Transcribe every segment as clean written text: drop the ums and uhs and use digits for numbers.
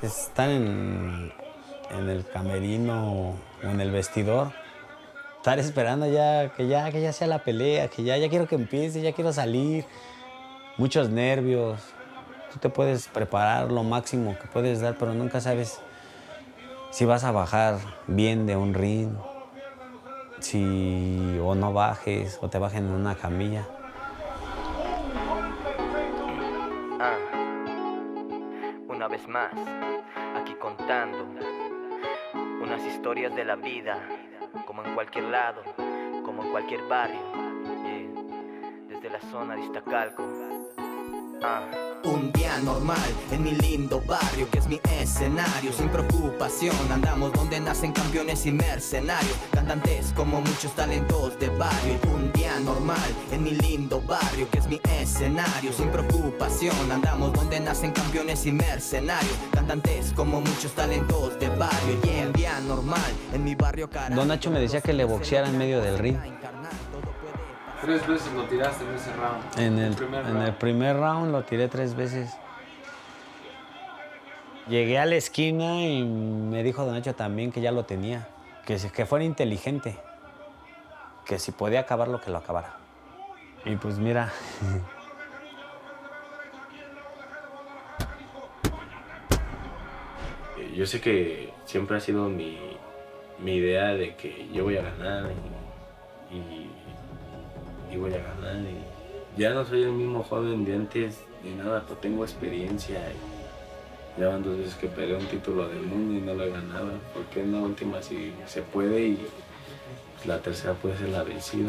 Estar en el camerino o en el vestidor, estar esperando que ya sea la pelea, que ya quiero que empiece, ya quiero salir. Muchos nervios. Tú te puedes preparar lo máximo que puedes dar, pero nunca sabes si vas a bajar bien de un ring, si o no bajes, o te bajen en una camilla. Una vez más, aquí contando unas historias de la vida, como en cualquier lado, como en cualquier barrio, desde la zona de Iztacalco. Un día normal en mi lindo barrio, que es mi escenario. Sin preocupación andamos donde nacen campeones y mercenarios, cantantes como muchos talentos de barrio. Y un día normal en mi lindo barrio, que es mi escenario. Sin preocupación andamos donde nacen campeones y mercenarios, cantantes como muchos talentos de barrio. Y un día normal en mi barrio. Don Nacho me decía que le boxeara en medio del ring. 3 veces lo tiraste en ese round. En el primer round lo tiré 3 veces. Llegué a la esquina y me dijo Don Nacho también que ya lo tenía. Que fuera inteligente. Que si podía acabarlo, que lo acabara. Y pues mira. Yo sé que siempre ha sido mi idea de que yo voy a ganar y voy a ganar. Y ya no soy el mismo joven de antes ni nada, pero tengo experiencia. Ya van 2 veces que peleé un título del mundo y no lo he ganado. Porque en la última sí se puede y la tercera puede ser la vencida.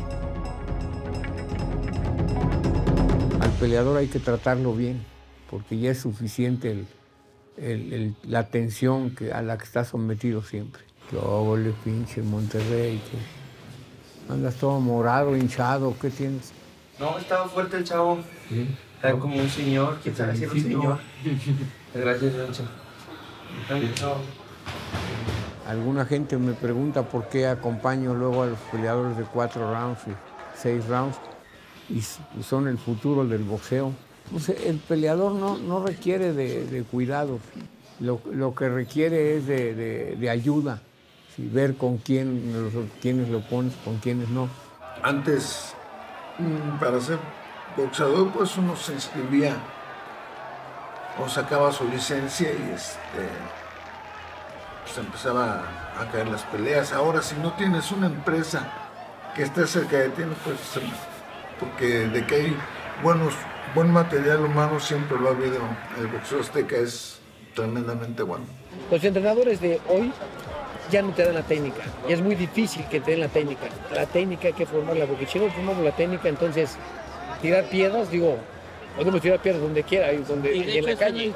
Al peleador hay que tratarlo bien, porque ya es suficiente la tensión a la que está sometido siempre. Luego le pinche Monterrey, que andas todo morado, hinchado, ¿qué tienes? No, estaba fuerte el chavo. ¿Sí? Era como un señor, ¿quién sabe si era un señor? Gracias, Nacho. Alguna gente me pregunta por qué acompaño luego a los peleadores de 4 rounds y 6 rounds, y son el futuro del boxeo. Pues el peleador no requiere de cuidados, lo que requiere es de ayuda. Sí, ver con quiénes lo pones, con quiénes no. Antes, para ser boxeador, pues uno se inscribía o sacaba su licencia y pues empezaba a caer las peleas. Ahora, si no tienes una empresa que esté cerca de ti, pues, porque de que hay buen material humano siempre lo ha habido. El boxeo azteca es tremendamente bueno. Los entrenadores de hoy ya no te dan la técnica, y es muy difícil que te den la técnica. La técnica hay que formarla, porque si no formamos la técnica, entonces tirar piedras, podemos tirar piedras donde quiera, y en la calle.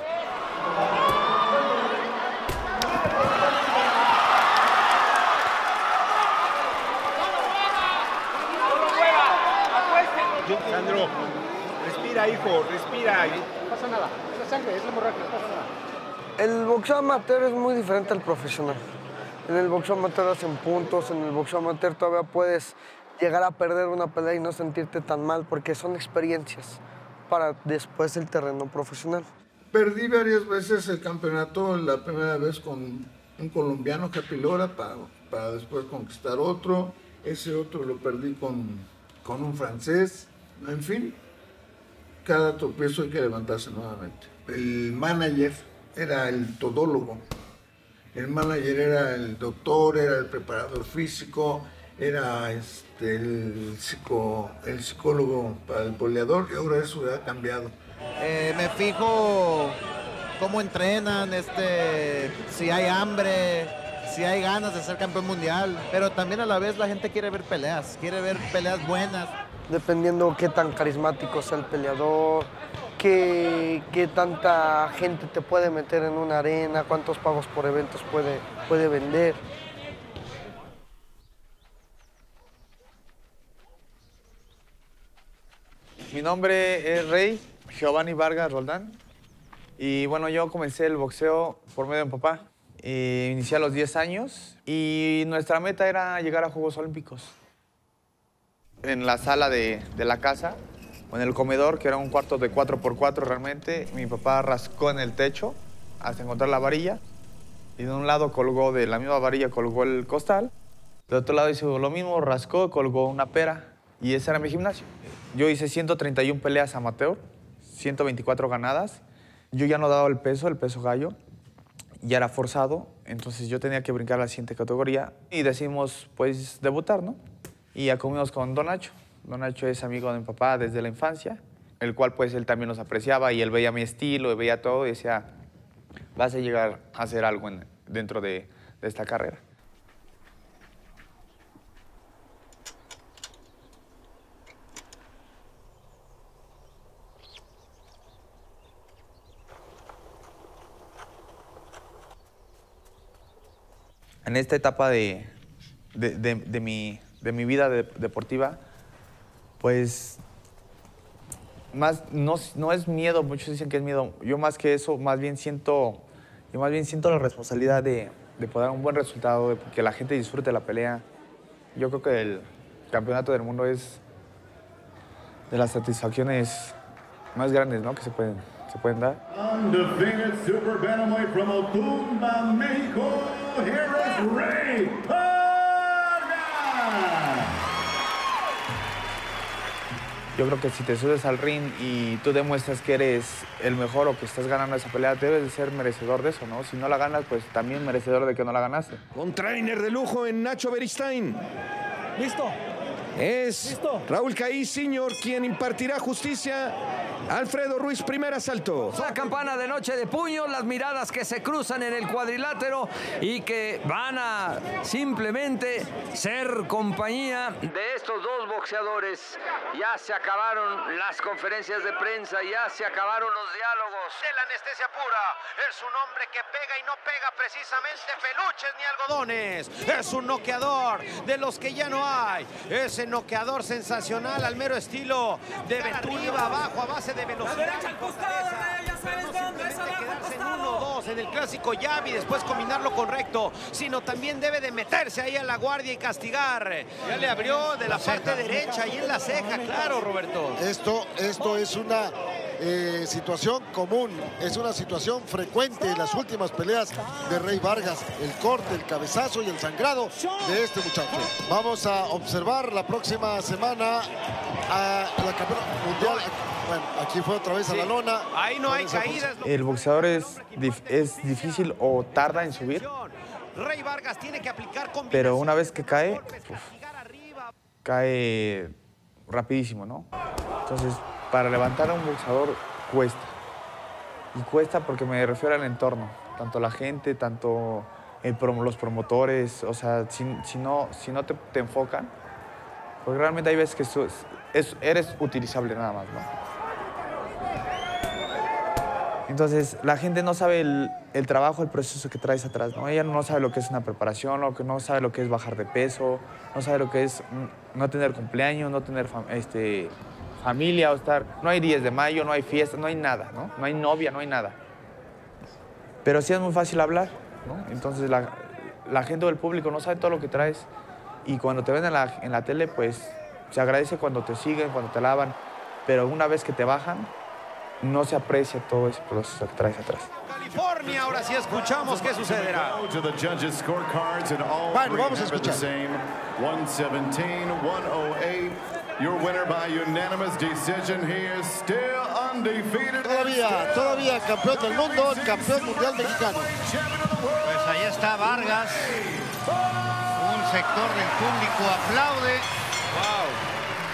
Sandro, respira, hijo, respira. No pasa nada, es la sangre, es la hemorragia, no pasa nada. El boxeo amateur es muy diferente al profesional. En el boxeo amateur hacen puntos, en el boxeo amateur todavía puedes llegar a perder una pelea y no sentirte tan mal, porque son experiencias para después el terreno profesional. Perdí varias veces el campeonato, la primera vez con un colombiano, Capilora, para después conquistar otro. Ese otro lo perdí con un francés. En fin, cada tropiezo hay que levantarse nuevamente. El manager era el todólogo. El manager era el doctor, era el preparador físico, era el psicólogo para el peleador, y ahora eso ha cambiado. Me fijo cómo entrenan, si hay hambre, si hay ganas de ser campeón mundial, pero también a la vez la gente quiere ver peleas buenas. Dependiendo qué tan carismático sea el peleador, qué tanta gente te puede meter en una arena, cuántos pagos por eventos puede vender. Mi nombre es Rey Giovanni Vargas Roldán. Y bueno, yo comencé el boxeo por medio de mi papá. Inicié a los 10 años y nuestra meta era llegar a Juegos Olímpicos. En la sala de la casa, o en el comedor, que era un cuarto de 4x4 realmente, mi papá rascó en el techo hasta encontrar la varilla. Y de un lado colgó, de la misma varilla colgó el costal. De otro lado hizo lo mismo, rascó, colgó una pera. Y ese era mi gimnasio. Yo hice 131 peleas amateur, 124 ganadas. Yo ya no daba el peso gallo. Ya era forzado, entonces yo tenía que brincar a la siguiente categoría. Y decidimos, pues, debutar, ¿no? Y ya comimos con Don Nacho. Don Nacho es amigo de mi papá desde la infancia, el cual, pues, él también nos apreciaba y él veía mi estilo y veía todo y decía, vas a llegar a hacer algo dentro de esta carrera. En esta etapa de mi vida deportiva, pues, no es miedo, muchos dicen que es miedo. Yo más que eso, más bien siento la responsabilidad de poder dar un buen resultado, de que la gente disfrute la pelea. Yo creo que el campeonato del mundo es de las satisfacciones más grandes, ¿no?, que se pueden dar. Undefeated super bantamweight from Otumba, México, here is Rey Vargas. Yo creo que si te subes al ring y tú demuestras que eres el mejor o que estás ganando esa pelea, debes de ser merecedor de eso, ¿no? Si no la ganas, pues también merecedor de que no la ganaste. Un trainer de lujo en Nacho Beristain. ¿Listo? Es Raúl Caí Sr. quien impartirá justicia. Alfredo Ruiz, primer asalto. La campana de noche de puños, las miradas que se cruzan en el cuadrilátero y que van a simplemente ser compañía de estos dos boxeadores. Ya se acabaron las conferencias de prensa, ya se acabaron los diálogos. De la anestesia pura, es un hombre que pega y no pega precisamente peluches ni algodones. Es un noqueador de los que ya no hay. Ese noqueador sensacional al mero estilo de Ventura, abajo a base de velocidad. Ya sabes dónde es, abajo al costado. En el clásico jab y después combinarlo con recto, sino también debe de meterse ahí a la guardia y castigar. Ya le abrió de la parte derecha y en la ceja, claro, Roberto. Esto es una situación común, es una situación frecuente en las últimas peleas de Rey Vargas, el corte, el cabezazo y el sangrado de este muchacho. Vamos a observar la próxima semana a la campeona mundial. Bueno, aquí fue otra vez a la lona. Ahí no hay caídas. El boxeador es difícil o tarda en subir, Rey Vargas tiene que aplicar pero una vez que cae, cae rapidísimo, ¿no? Entonces, para levantar a un boxeador cuesta. Y cuesta porque me refiero al entorno, tanto la gente, tanto los promotores, o sea, si no te enfocan, porque realmente hay veces que eres utilizable nada más, ¿no? Entonces, la gente no sabe el trabajo, el proceso que traes atrás, ¿no? Ella no sabe lo que es una preparación, no sabe lo que es bajar de peso, no sabe lo que es no tener cumpleaños, no tener familia o estar... No hay 10 de mayo, no hay fiesta, no hay nada, ¿no? No hay novia, no hay nada. Pero sí es muy fácil hablar, ¿no? Entonces, la gente o el público no sabe todo lo que traes y cuando te ven en la tele, pues, se agradece cuando te siguen, cuando te alaban, pero una vez que te bajan, no se aprecia todo ese proceso que traes atrás. California, ahora sí escuchamos qué sucederá. Bueno, vamos a escuchar. 117, 108. Your winner by unanimous decision. He is still undefeated. Todavía campeón del mundo, campeón mundial mexicano. Pues ahí está Vargas. Un sector del público aplaude. Wow.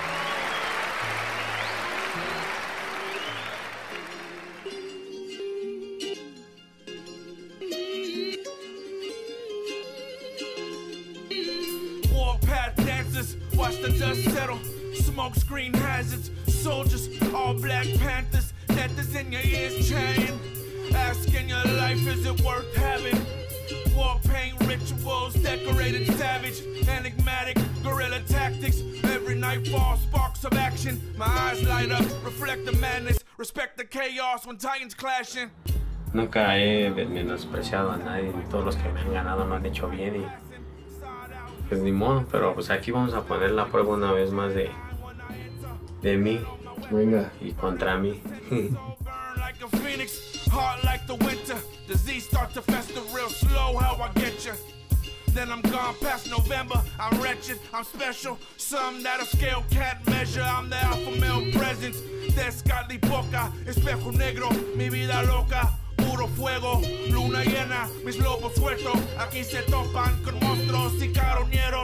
Watch the dust settle, smoke screen hazards, soldiers, all Black Panthers, letters in your ears chain, asking your life, is it worth having? War paint rituals, decorated savage, enigmatic, guerrilla tactics, every nightfall, sparks of action, my eyes light up, reflect the madness, respect the chaos when titans clashing. Nunca he menospreciado a nadie, todos los que me han ganado lo han hecho bien y pues ni modo, pero pues aquí vamos a poner la prueba una vez más de mí. Venga. Y contra mí. Hot like the winter, disease start to fester real slow, how I get you. Then I'm gone past November, I'm wretched, I'm special. Some that a scale can't measure, I'm the alpha male presence. Descali boca, espejo negro, mi vida loca. Puro fuego, luna llena, mis lobos sueltos. Aquí se topan con monstruos y carroñeros.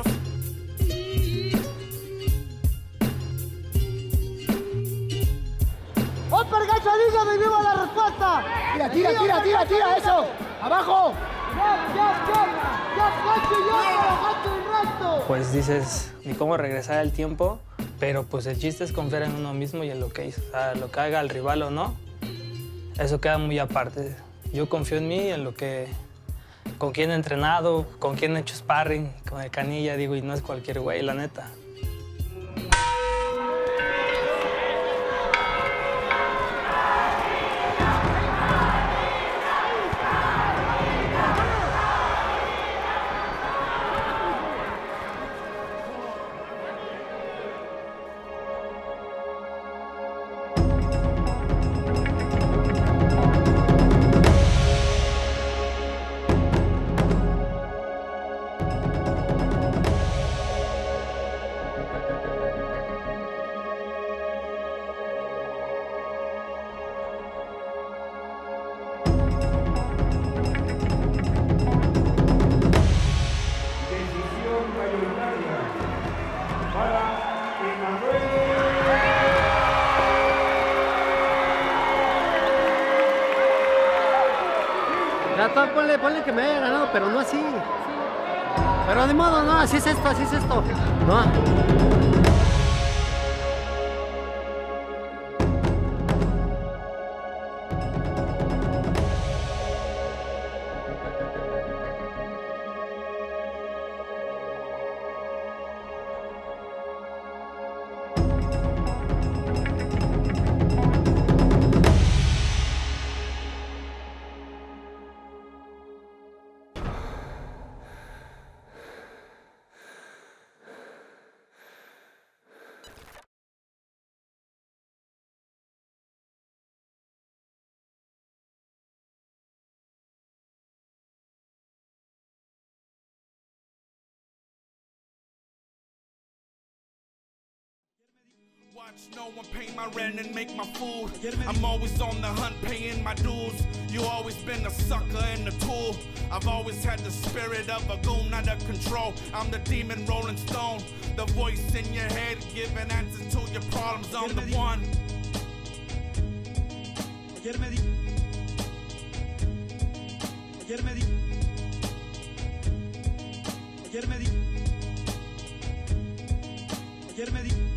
¡Oper gacho liga y viva la respuesta! Tira, eso. Abajo. Pues dices, ni cómo regresar al tiempo, pero pues el chiste es confiar en uno mismo y en lo que hizo. O sea, lo que haga el rival o no, eso queda muy aparte. Yo confío en mí, en lo que, con quién he entrenado, con quién he hecho sparring, con el Canilla, digo, y no es cualquier güey, la neta. Ponle que me haya ganado, pero no así. Pero de modo, no, así es esto. No. Watch no one pay my rent and make my food. I'm always on the hunt paying my dues. You always been a sucker and a tool. I've always had the spirit of a goon under control. I'm the demon rolling stone. The voice in your head giving answers to your problems. I'm the one. Ayer me di